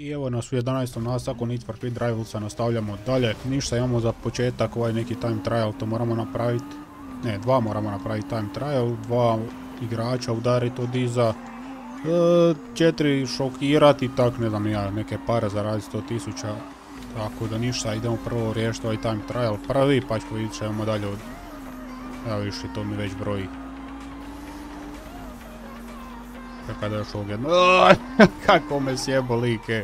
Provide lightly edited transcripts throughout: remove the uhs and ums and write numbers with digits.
I evo nas u 11. nastavku Need for Speed Rivalsa nastavljamo dalje. Ništa, imamo za početak ovaj neki time trial, to moramo napraviti. Ne, dva moramo napraviti time trial, dva igrača udariti od iza, 4 šokirati i tak, ne znam ja, neke pare zaraditi 100.000. Tako da ništa, idemo prvo riješiti ovaj time trial prvi, pa ćemo vidjeti ćemo dalje od... Evo viš, to mi već broji. Kada još ovog jedno... Kako me sjebo like.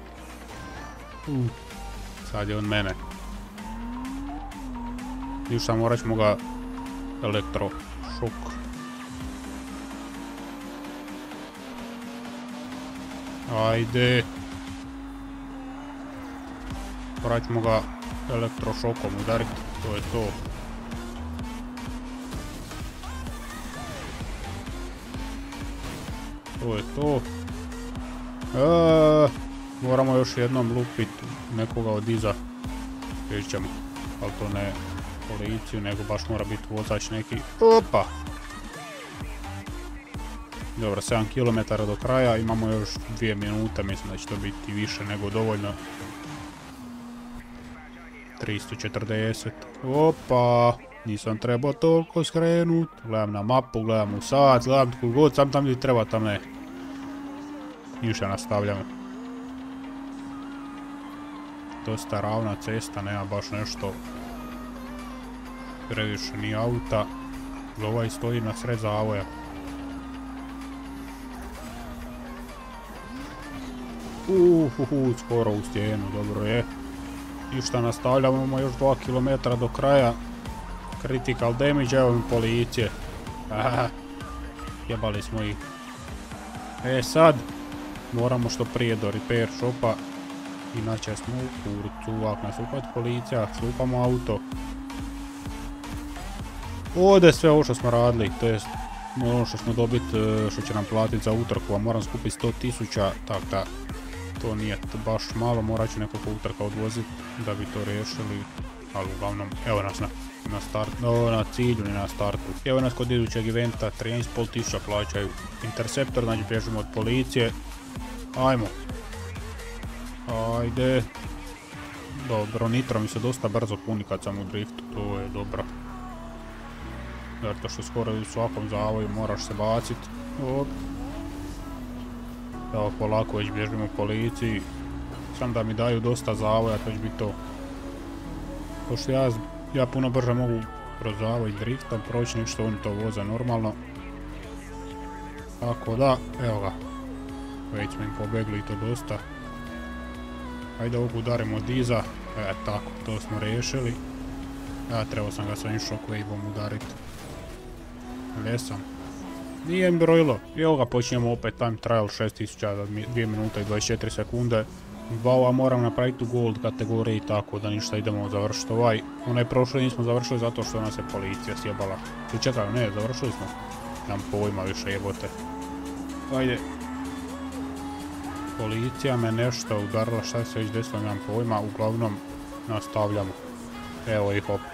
Sad je on mene. Ništa, morat ćemo ga elektrošok. Ajde. Morat ćemo ga elektrošokom udariti, to je to. To je to. Moramo još jednom lupit nekoga od iza. Vidjet ćemo. Ali to ne policiju, nego baš mora biti vozač neki. Opa! Dobro, 7 km do kraja. Imamo još 2 minute. Mislim da će to biti više nego dovoljno. 340. Opa! Nisam trebao toliko skrenut. Gledam na mapu, gledam u sat, gledam tko god, sam tam gdje treba, tam ne. Ništa, nastavljamo. Dosta ravna cesta, nema baš nešto previše ni auta. Ovaj stoji na sred zavoja. Skoro u stijenu, dobro je. Ništa, nastavljamo, imamo još 2 km do kraja. Critical damage, evo mi policije. Jebali smo ih. Sad moramo što prije do repair shopa. Inače smo u kurcu, ako nas upati policija, slupamo auto. Ovdje sve ovo što smo radili, to jest ono što smo dobiti, što će nam platiti za utrku, a moram skupiti 100.000, tako da to nije baš malo, morat ću nekoliko utrka odvoziti da bi to riješili, ali uglavnom, evo nas na cilju, ne na startu. Evo nas kod idućeg eventa, 13.500 plaćaju Interceptor, znači bježimo od policije. Ajmo. Ajde. Dobro, nitro mi se dosta brzo puni kad sam u driftu, to je dobro. Zato što skoro u svakom zavoju moraš se bacit. Evo, polako već bježimo policiji. Sam da mi daju dosta zavoja, to će biti to. Pošto ja puno brže mogu kroz zavoj driftom proći, ništa oni to voze normalno. Tako da, evo ga. Već smo im pobegli i to dosta. Ajde ovog udarimo od iza. Tako, to smo riješili. Trebao sam ga svojim shockwaveom udariti. Jesam. Nije mi brojilo. I evo ga, počinjemo opet time trial 6000 za 2 minuta i 24 sekunde. Dva moram napraviti u gold kategoriji, tako da ništa, idemo završiti ovaj. Onaj prošli nismo završili zato što nas je policija sjebala. Čekaj, ne, završili smo. Nemam pojma više, jebote. Ajde. Policija me nešto udarila, šta se već desilo, nemam pojma, uglavnom nastavljamo. Evo ih opet.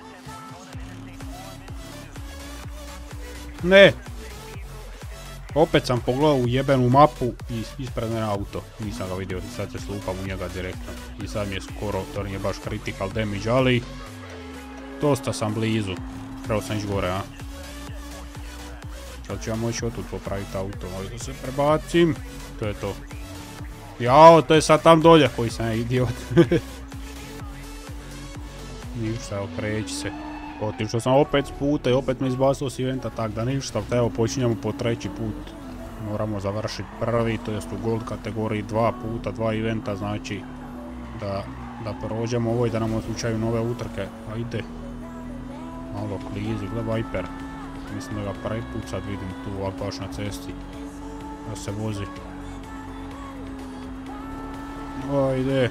Ne! Opet sam pogledao u jebenu mapu i ispred mene auto. Nisam ga vidio, sad se slupam u njega direktno. I sad mi je skoro, to nije baš critical damage, ali... Dosta sam blizu. Trebao sam ići gore, a? Sad ću ja moći otud popraviti auto, ali da se prebacim. To je to. Jao, to je sad tam dolje koji sam ja idiot. Ništa, okreći se. Otišao sam opet s puta i opet me izbacilo s eventa, tak da ništa, evo počinjemo po 3. put. Moramo završiti prvi, to jest u gold kategoriji 2 puta, 2 eventa, znači da prođemo ovo i da nam oslučaju nove utrke. Ajde. Malo klizi, gle Viper. Mislim da ga prvi put sad vidim tu ovak baš na cesti. Da se vozi. Ajde.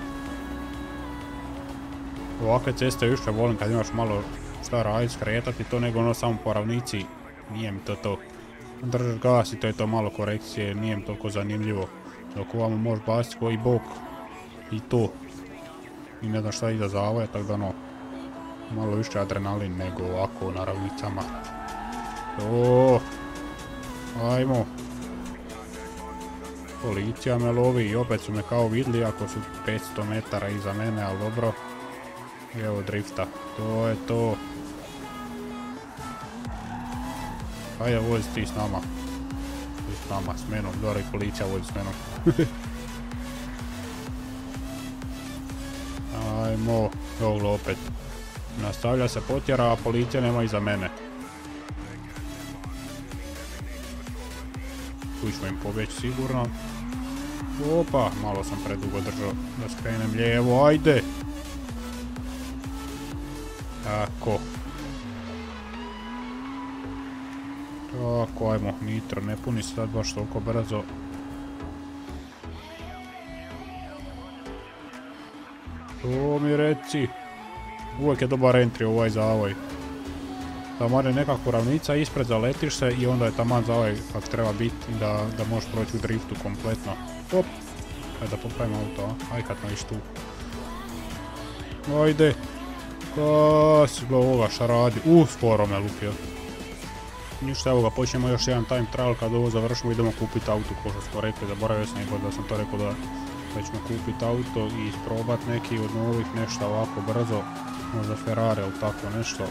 Ovakve ceste više volim kad imaš malo šta raditi, skretati to, nego ono samo po ravnici, nije mi to. Držaš gas i to je to, malo korekcije, nije mi toliko zanimljivo. Dok ovamo možeš baciti koji bok i to. I ne znam šta ide zavoja, tako da ono, malo više adrenalin nego ovako na ravnicama. Ajmo. Policija me lovi i opet su me kao vidli ako su 500 metara iza mene, ali dobro. Evo drifta, to je to. Ajde, vozi ti s nama. S nama, s menom, dobro i policija vozi s menom. Ajmo, ovo opet. Nastavlja se potjera, a policija nema iza mene. Tu ćemo im pobjeći sigurno. Opa, malo sam predugo držao da skrenem lijevo, ajde! Tako. Tako, ajmo, nitro ne puni se sad baš toliko brzo. To mi reci. Uvijek je dobar entry ovaj zavoj. Tamo je nekako ravnica ispred, zaletiš se i onda je taman zavoj kak treba biti da možeš proći u driftu kompletno. Hop! Ajde da popravim auto, a? Aj kad smo iš tu. Ajde! Kas, gle ovoga šta radi. Sporo me lupio. Ništa, evo ga, počnemo još jedan time trial, kad ovo završimo idemo kupiti auto, ko što smo rekli, zaboravio sam da sam to rekao da ćemo kupiti auto i isprobat neki od novih, nešto ovako brzo, možda Ferrari ili tako nešto.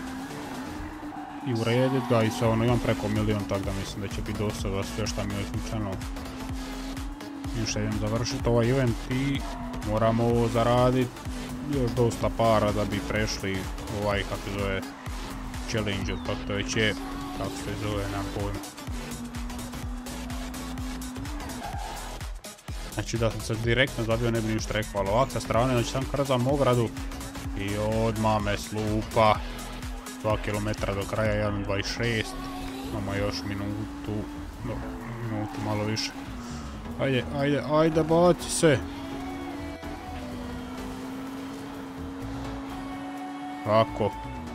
I uredit ga i sve ono, imam preko 1 milion, tako da mislim da će biti dosta za sve šta mi je slučajno. Još idem završiti ovaj event i moramo ovo zaraditi još dosta para da bi prešli ovaj, kako se zove, challenge, kako to već je, kako se zove, nemam pojma. Znači da sam se direktno zabio ne bi ništa rekao, ali ovak sa strane, znači sam krzam ogradu i odmah me slupa. 2 km do kraja, 1.26, imamo još minutu, malo više. Ajde, baci se! Tako.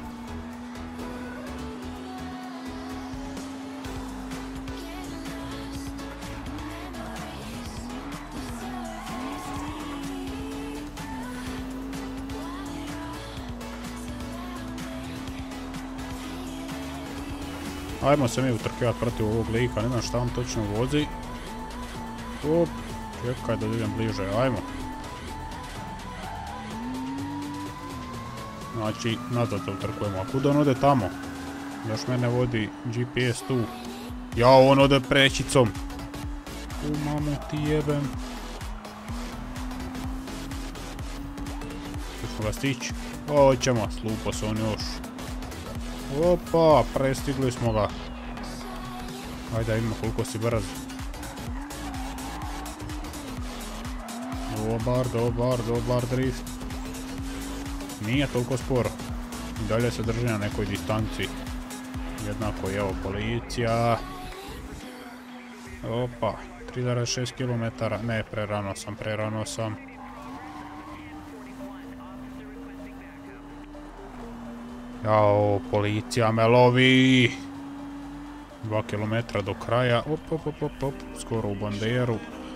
Ajmo se mi utrkivati protiv ovog lika, ne znam šta on točno vozi. Op, čekaj da idem bliže, ajmo. Znači, nazad se utrkujemo, a kuda on ode tamo? Još mene vodi GPS tu. Jao, on ode prećicom. Mamu ti jebem. Hoćemo ga stići? Hoćemo, slupo se on još. Opa, prestigli smo ga. Ajde, vidimo koliko si brz. Dobar drift. Nije toliko sporo. I dalje se drži na nekoj distanci. Jednako je evo policija. Opa, 3,6 km. Ne, prerano sam. Jao, policija me lovi. 2 km do kraja. Op, skoro u banderu.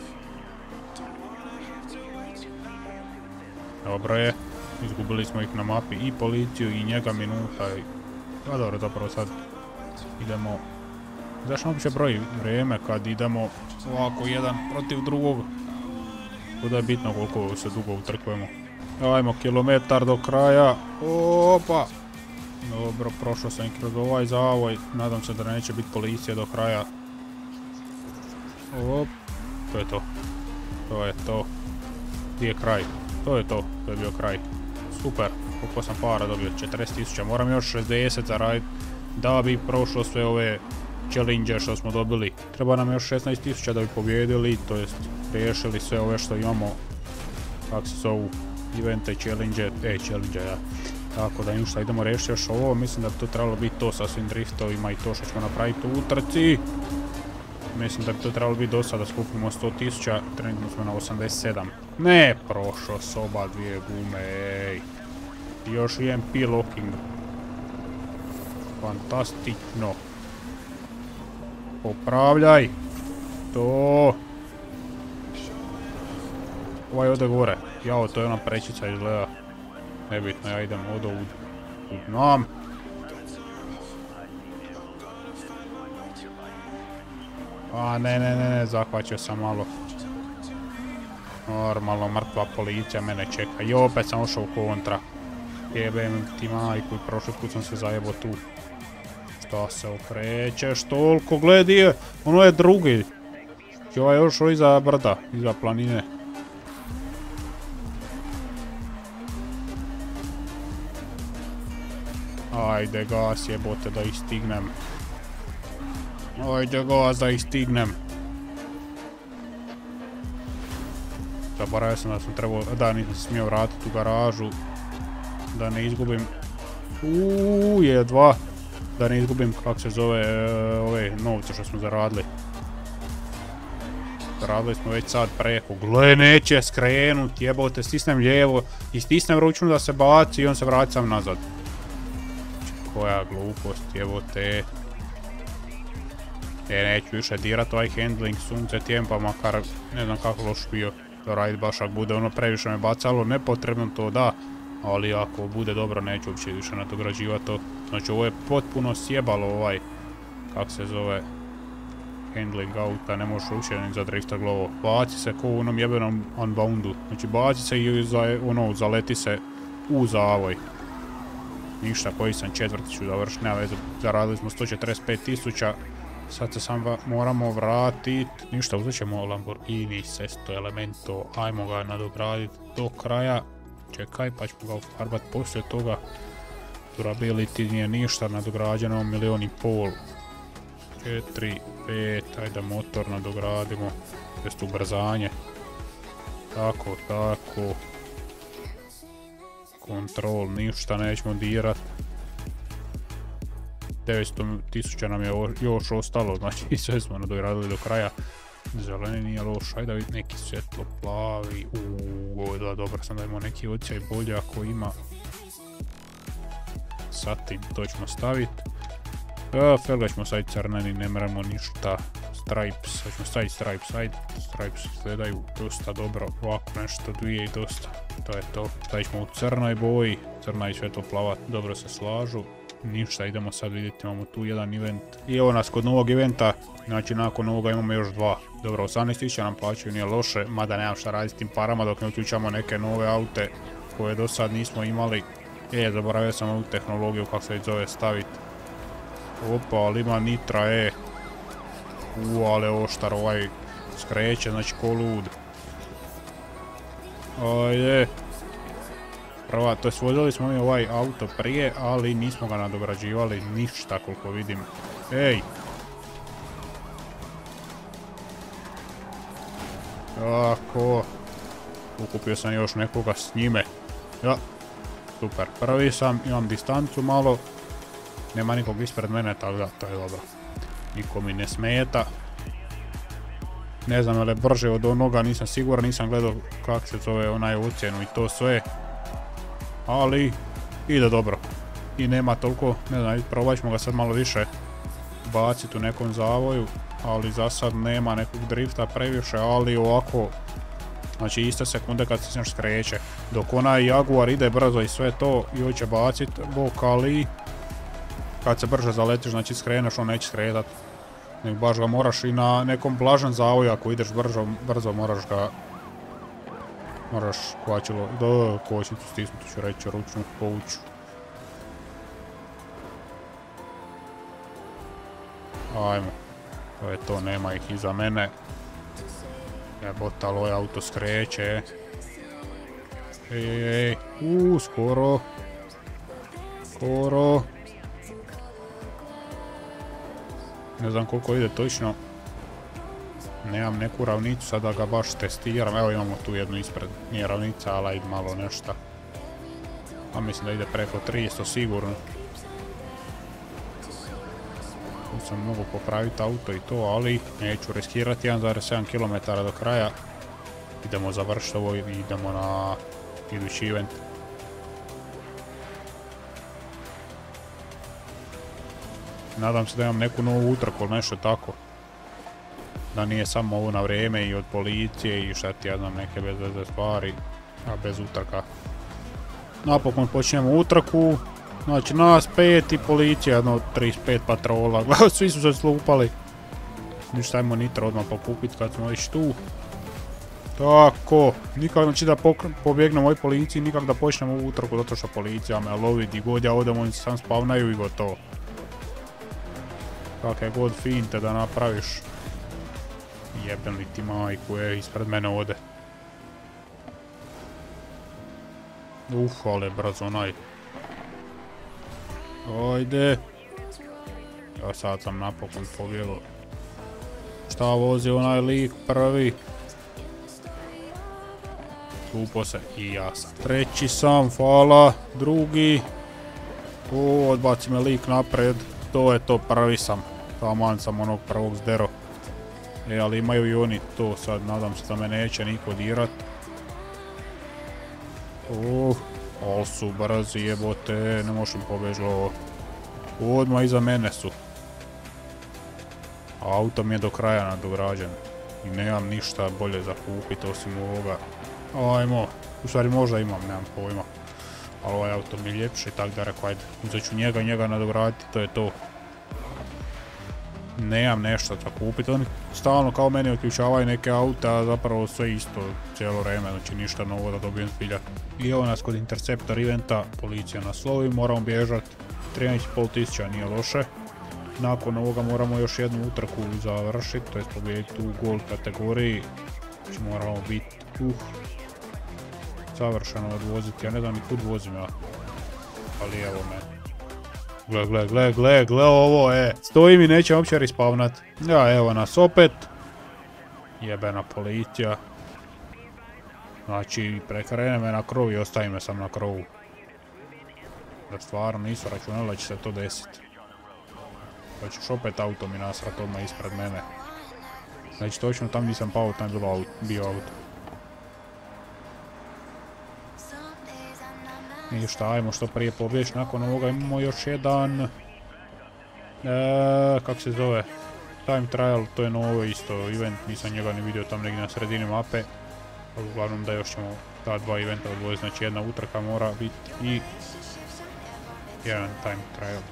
Dobro je. Izgubili smo ih na mapi i policiju i njega minuta. A dobro, zapravo sad idemo. Zašto uopće broji vrijeme kad idemo ovako jedan protiv drugog? Kuda je bitno koliko se dugo utrkujemo. Ajmo, kilometar do kraja. Opa! Dobro, prošao sam i kroz ovaj zavoj. Nadam se da neće biti policija do kraja. Op, to je to. To je to. Gdje je kraj? To je to. To je bio kraj. Super. Koliko sam para dobio? 40.000. Moram još 60 zaraditi da bi prošlo sve ove challenge što smo dobili. Treba nam još 16.000 da bi pobjedili, to jest riješili sve ove što imamo. Kako se zovu? Evente, challenge, ja. Tako da ništa, idemo riješiti još ovo. Mislim da bi to trebalo biti to sa svim driftovima i to što ćemo napraviti u utrci. Mislim da bi to trebalo biti dosta da skupimo 100.000, trenutno smo na 87. Ne, prošao s oba dvije gume, ej. Još EMP locking. Fantastično. Popravljaj. To. Ovaj ode gore. Jao, to je ona prečica izgleda. Nebitno, ja idem od nam. A ne, zahvaćao sam malo. Normalno, mrtva policija mene čeka. I opet sam ušao u kontra. Jebem ti majku, prošli put sam se zajebao tu. Šta se okrećeš toliko, gledi je, ono je drugi. Ovaj je ušao iza brda, iza planine. Ajde gas jebote da ih stignem. Ajde gas da ih stignem. Zaboravio sam da sam trebao, da nisam se smio vratiti u garažu. Da ne izgubim. Jedva. Da ne izgubim kako se zove ove novce što smo zaradili. Zaradili smo već sad preko. Gle, neće skrenut, jebote, stisnem lijevo i stisnem ručnu da se baci i on se vrati sam nazad. Koja glupost, jebote. Neću više dirat ovaj handling, sunce tijem pa makar ne znam kako loš bio da radit baš ako bude ono previše me bacalo, nepotrebno to da. Ali ako bude dobro neću uopće više nadograđivati to. Znači ovo je potpuno sjebalo ovaj, kako se zove, handling auta, ne možeš uopće ni zadriftat glovo. Baci se ko u onom jebenom unboundu. Znači baci se i zaleti se u zavoj. Ništa, koji sam četvrti ću završiti, nema veze, zaradili smo 145.000. Sad se sam moramo vratit. Ništa, uzet ćemo Lamborghini Sesto Elemento, ajmo ga nadograditi do kraja. Čekaj, pa ćemo ga ufarbat poslije toga. Durability nije ništa, nadograđeno 1,5 milijuna. 4, 5, ajde motor nadogradimo. Jest ubrzanje. Tako. Kontrol, ništa nećemo dirat. 900.000 nam je još ostalo, znači sve smo nadogradili do kraja. Zeleni nije loš, ajde vidjeti neki svjetlo plavi. Ovo je dobro, sam da imamo neki odsjaj bolje ako ima. Satin, to ćemo staviti. Felga ćemo staviti crneni, ne moramo ništa. Stripes, ćemo staviti stripes, ajde. Stripes izgledaju dosta dobro, ovako nešto dvije i dosta. To je to, stavit ćemo u crnoj boji, crna i svjetlo plava dobro se slažu. Ništa, idemo sad vidjeti, imamo tu jedan event. I evo nas kod novog eventa, znači nakon ovoga imamo još dva. Dobro, 18.000 nam plaćaju, nije loše, mada nemam šta raditi s tim parama dok ne uključamo neke nove aute koje do sad nismo imali. Zaboravio sam ovu tehnologiju kako se zove staviti. Opa, ali ima nitra, ali oštar ovaj skreće, znači ko lud. Ajde. Prva, to je vozili smo mi ovaj auto prije, ali nismo ga nadograđivali ništa koliko vidim. Tako. Ukupio sam još nekoga s njime. Ja. Super, prvi sam, imam distancu malo. Nema nikog ispred mene, tako da, to je dobro. Niko mi ne smeta. Ne znam je li brže od onoga, nisam siguran, nisam gledao kako se zove onaj ocjenu i to sve. Ali, ide dobro. I nema toliko, ne znam, probat ćemo ga sad malo više baciti u nekom zavoju. Ali za sad nema nekog drifta previše, ali ovako, znači iste sekunde kad se skreće. Dok onaj Jaguar ide brzo i sve to i hoće bacit bok, ali kad se brže zaletiš, znači skreneš, on neće skretat. Nego baš ga moraš i na nekom blažem zavoju, ako ideš brzo moraš ga, moraš kočnicu stisnuti, ću reći, ručnu povuću. Ajmo, to je to, nema ih iza mene. Jebota, ali ovaj auto skreće. Skoro. Ne znam koliko ide točno. Nemam neku ravnicu, sada ga baš testiram. Evo imamo tu jednu ispred. Nije ravnica, ali ide malo nešto. A mislim da ide preko 300 sigurno. Tu sam mogu popraviti auto i to, ali neću riskirati 1,7 km do kraja. Idemo završiti ovo i idemo na idući event. Nadam se da imam neku novu utrku ili nešto tako. Da nije samo ovo na vrijeme i od policije i šta ti ja znam, neke bez veze stvari, a bez utrka. Napokon počnemo utrku. Znači nas 5 i policija, jedno 35 patrola, svi su se slupali. Ništa, ajmo nitro odmah pokupit kad smo već tu. Tako, nikak znači da pobjegnemo ovoj policiji, nikak da počnemo ovu utrku zato što policija me lovi di god ja odem, oni se sam spavnaju i gotovo. Kakve god finte da napraviš. Jebem li ti majku, ispred mene ode. Ale brzo onaj. Ajde. Ja sad sam napokon pobjegao. Šta vozi onaj lik prvi? Skupo se i ja sam. Treći sam, hvala. Drugi. Odbaci me lik napred. To je to, prvi sam. Taman sam onog prvog zdero. Ali imaju i oni to sad, nadam se da me neće niko dirat. Ali su brzi jebote, ne možem pobježiti ovo. Odmah iza mene su. Auto mi je do kraja nadograđen. I nemam ništa bolje za kupiti osim ovoga. Ajmo, u stvari možda imam, nemam pojma. Ali ovaj auto mi je ljepši, tako da rekao ajde, uzet ću njega nadograditi, to je to. Nemam nešto za kupiti, oni stalno kao meni otključavaju neke auta, a zapravo sve isto cijelo vrijeme, znači ništa novo da dobijem zbilja. I evo nas kod Interceptor eventa, policija nas lovi, moramo bježati, 13.500 nije loše. Nakon ovoga moramo još jednu utrku završiti, to je pobijediti u Gold kategoriji, znači moramo biti savršeno odvoziti, ja ne znam ni kud vozim ja, ali evo me. Gle ovo, stojim i neće uopće respawnat. Ja, evo nas opet. Jebena policija. Znači, prekrene me na krov i ostavi me sam na krovu. Da stvarno nisu računali da će se to desiti. Pa ćeš opet auto mi nasrat odmah ispred mene. Znači, točno tam gdje sam pao, tam je bio auto. Ništa, ajmo što prije pobjeći, nakon ovoga imamo još jedan, kako se zove, Time Trial, to je novo isto event, nisam njega ni vidio tam negdje na sredini mape, ali uglavnom da još ćemo ta dva eventa odvojiti, znači jedna utrka mora biti i jedan Time Trial.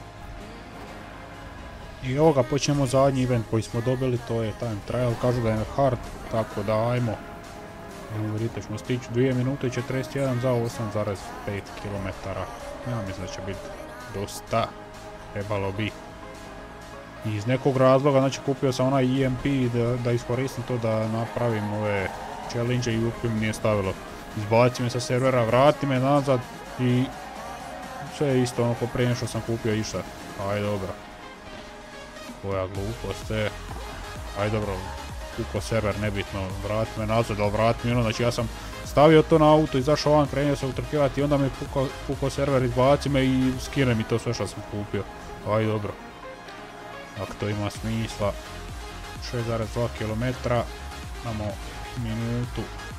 I ovoga počnemo zadnji event koji smo dobili, to je Time Trial, kažu da je hard, tako da ajmo. Vidite, ćemo stići 2 minute i 41 za 8,5 km. Ja mislim da će biti dosta, trebalo bi. I iz nekog razloga, znači kupio sam onaj EMP da iskoristim to da napravim ove challenge i uopće mi nije stavilo. Izbaci me sa servera, vrati me nazad i sve je isto ono ko prije nešto sam kupio išta. Aj dobro. Koja glupost je. Aj dobro. Kupo server, nebitno, vrati me nazad, ali vrati mi ono, znači ja sam stavio to na auto, izašao van, krenio se utrkivati i onda mi pukao server, izbaci me i skine mi to sve što sam kupio. Aj dobro. Ako to ima smisla. 6,2 km, imamo minutu.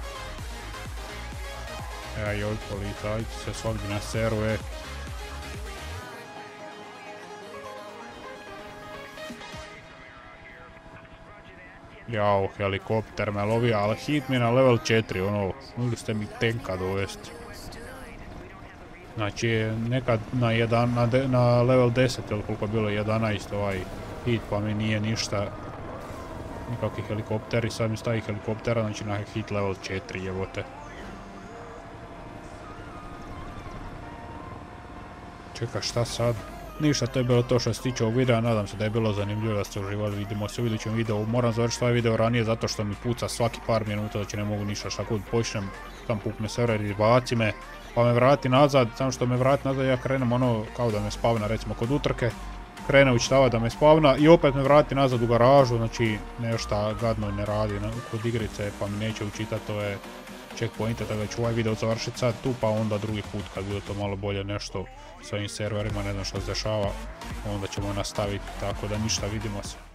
Joj, policajci se svakdje na seru, Jao, helikopter me lovi, ali hit mi na level 4, ono, mogli ste mi tenka dovesti. Znači, nekad na level 10, ili koliko je bilo 11 ovaj hit, pa mi nije ništa, nikakvi helikopteri, sad mi stavi helikoptera, znači na hit level 4, jebote. Čekaj, šta sad? Ništa, to je bilo to što se tiče ovog videa, nadam se da je bilo zanimljivo, da ste uživali, vidimo se u idućem videu. Moram završiti ovaj video ranije zato što mi puca svaki par minuta, znači ne mogu ništa, šta god počnem, tam pukne server, izbaci me, pa me vrati nazad, samo što me vrati nazad ja krenem ono kao da me spavna recimo kod utrke, krene učitavati da me spavna i opet me vrati nazad u garažu, znači nešto gadno ne radi kod igrice pa mi neće učitati ove checkpointe, tako da ću ovaj video završiti sad tu pa onda drugi put kad bude to malo bolje nešto s ovim serverima, ne znam što se dešava, onda ćemo nastaviti, tako da ništa, vidimo se.